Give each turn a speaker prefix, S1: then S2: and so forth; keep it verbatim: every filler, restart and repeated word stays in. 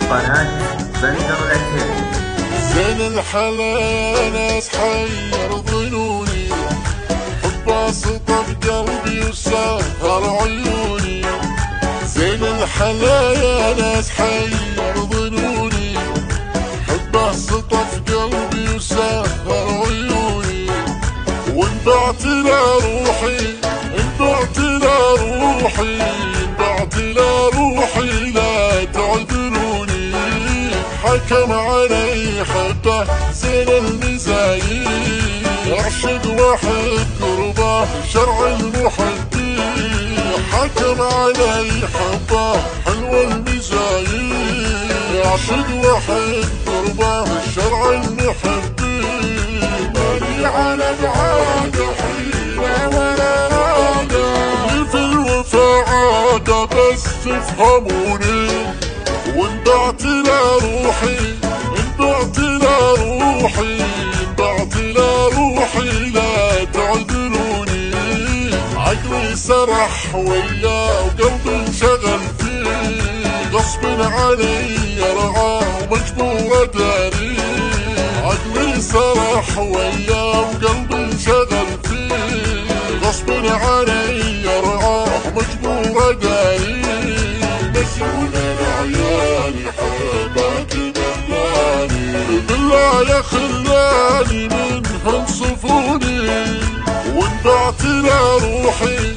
S1: قناة بندر العتيبي.
S2: زين الحلا ناس حير ظنوني، حب سطر قلبي وسهر عيوني. زين الحلا يا ناس حير ظنوني، حبه سطف قلبي وسهر عيوني. وانبعت له روحي انبعت له روحي انبعت له روحي لا تعذروني. حكم علي حبه زين المزايين، ارشد واحد قربه شرع المحبين. حكم علي حبه حلو المزايين، ارشد واحد قربه شرع المحبين. ماني على بعاده حيله ولا راده، في الوفا عاده بس تفهموني. وانبعت له روحي انبعت له روحي انبعت له روحي لا تعذروني. عقلي سرح وياه وقلبي انشغل فيه، غصب علي رعاه ومجبور اداريه. عقلي سرح وياه وقلبي انشغل فيه، غصب علي رعاه ومجبور اداريه. مسؤول العيال حبك دلاني، بالله يا خلاني منهم صفوني. وانبعت له روحي